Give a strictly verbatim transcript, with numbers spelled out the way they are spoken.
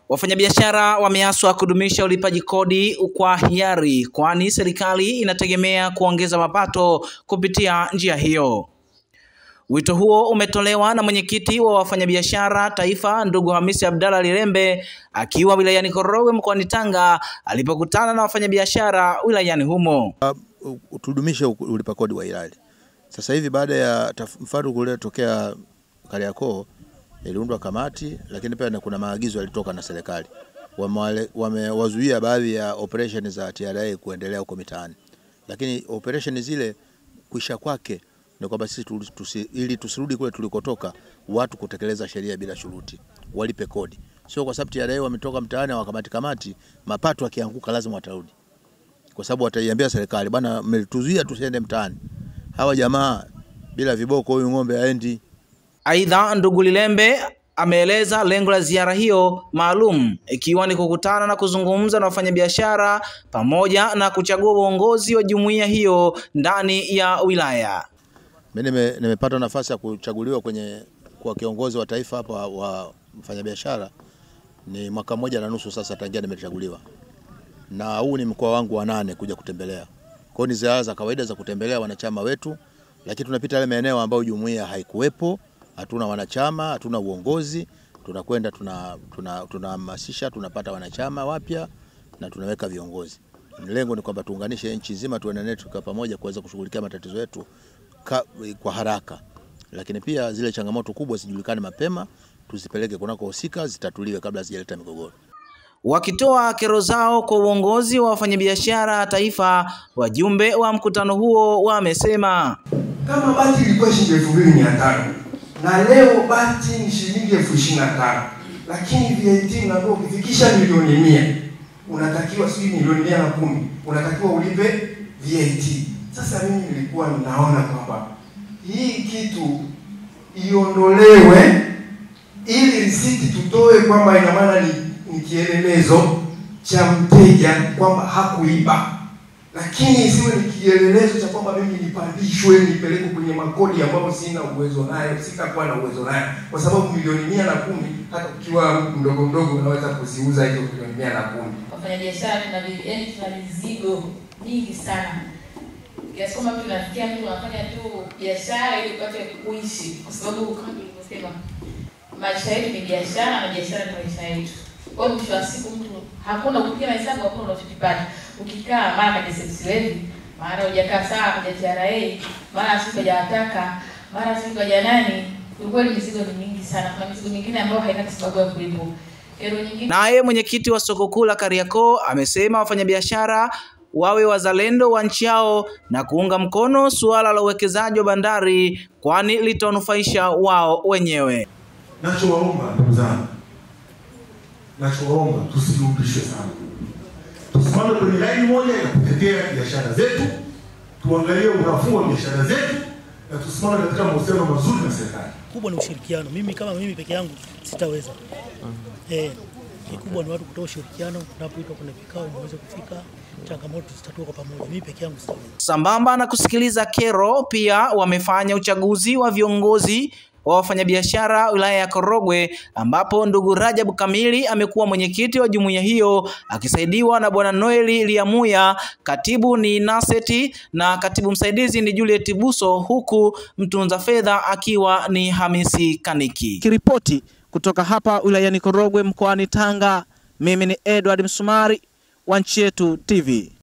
Wafanyabiashara wameaswa kudumisha ulipaji kodi kwa hiari, kwani serikali inategemea kuongeza mapato kupitia njia hiyo. Wito huo umetolewa na mwenyekiti wa wafanyabiashara Taifa, ndugu Hamisi Abdallah Lirembe, akiwa wilayani Korogwe mkoani Tanga alipokutana na wafanyabiashara wilayani humo. Uh, tudumishe ulipa kodi wa hiari. Sasa hivi baada ya mfaruku uliotokea Kariakoo, iliundwa kamati, lakini pia kuna maagizo yalitoka na serikali. Wamewazuia baadhi ya operation za T R A kuendelea huko mitaani. Lakini operation zile kuisha kwake ni kwamba sisi tusi, ili tusirudi kule tulikotoka, watu kutekeleza sheria bila shuruti, walipe kodi. Sio kwa sababu T R A wametoka mtaani wa kamati kamati, mapato yakianguka lazima watarudi. Kwa sababu wataiambia serikali, bwana mmetuzuia tusiende mtaani. Hawa jamaa bila viboko huyu ng'ombe haendi. Aidha, ndugu Lirembe ameeleza lengo la ziara hiyo maalum ikiwa ni kukutana na kuzungumza na wafanyabiashara pamoja na kuchagua uongozi wa jumuiya hiyo ndani ya wilaya. Mimi nimepata nafasi ya kuchaguliwa kwenye kwa kiongozi wa taifa hapa wa, wa mfanyabiashara ni mwaka mmoja na nusu sasa tangia nimechaguliwa. Na huu ni mkoa wangu wa nane kuja kutembelea. Kwa ni ziara za kawaida za kutembelea wanachama wetu, lakini tunapita yale maeneo ambayo jumuiya haikuwepo, hatuna wanachama, hatuna uongozi, tunakwenda tuna tunahamasisha, tuna tunapata wanachama wapya na tunaweka viongozi. Lengo ni kwamba tuunganishe nchi nzima, tuendelee tuka pamoja kuweza kushughulikia matatizo yetu kwa haraka. Lakini pia zile changamoto kubwa zijulikane mapema, tuzipeleke kunako husika, zitatuliwe kabla hazijaleta migogoro. Wakitoa kero zao kwa uongozi wa wafanyabiashara Taifa, wajumbe wa mkutano huo wamesema kama bati ilikuwa shilingi elfu mbili mia tano na leo bati ni shilingi elfu ishirini na tano, lakini V A T unaambiwa ukifikisha milioni mia unatakiwa sijui milioni mia na kumi unatakiwa ulipe V A T. Sasa mimi nilikuwa ninaona kwamba hii kitu iondolewe ili risiti tutoe kwamba ina maana ni, ni kielelezo cha mteja kwamba hakuiba, lakini isiwe ni kielelezo cha kwamba mimi nipandishwe nipeleke kwenye makodi ambayo sina uwezo nayo, sitakuwa na uwezo nayo, kwa sababu milioni mia na kumi hata ukiwa mdogo mdogo unaweza kuziuza hizo milioni mia na kumi. Wafanyabiashara tuna yaani tuna mizigo mingi sana. Kiasi kwamba tunafikia mtu anafanya tu biashara ili upate kuishi, kwa sababu kama nilivyosema maisha yetu ni biashara na biashara ni maisha yetu. Kwa hiyo mwisho wa siku mtu hakuna kupiga hesabu, hakuna unachokipata. Ukikaa mara kwenye service levy, mara hujakaa sawa kwenye T R A, mara siku hajataka, mara siku haja nani, ukweli mizigo ni mingi sana. Kuna mizigo mingine ambayo haina sababu ya kulipo. Kero nyingine. Naye mwenyekiti wa soko kuu la Kariakoo amesema wafanyabiashara wawe wazalendo wa nchi yao na kuunga mkono suala la uwekezaji wa bandari, kwani litanufaisha wao wenyewe. Nachowaomba ndugu zangu, nachowaomba tusirudishe sana. Tusimame kwenye laini moja ya kutetea biashara zetu, tuangalie unafuu wa biashara zetu na tusimame katika mahusiano mazuri na serikali. Kubwa ni ushirikiano. Mimi kama mimi peke yangu sitaweza. Eh, kikubwa ni watu kutoa ushirikiano, tunapoitwa kwenye kikao muweze kufika, changamoto zitatua kwa pamoja. Mimi peke yangu sitaweza. Sambamba na kusikiliza kero, pia wamefanya uchaguzi wa viongozi wa wafanyabiashara wilaya ya Korogwe, ambapo ndugu Rajabu Kamili amekuwa mwenyekiti wa jumuiya hiyo akisaidiwa na bwana Noeli Liamuya, katibu ni Naseti na katibu msaidizi ni Juliet Buso, huku mtunza fedha akiwa ni Hamisi Kaniki. Kiripoti kutoka hapa wilayani Korogwe mkoani Tanga, mimi ni Edward Msumari wa Nchi Yetu T V.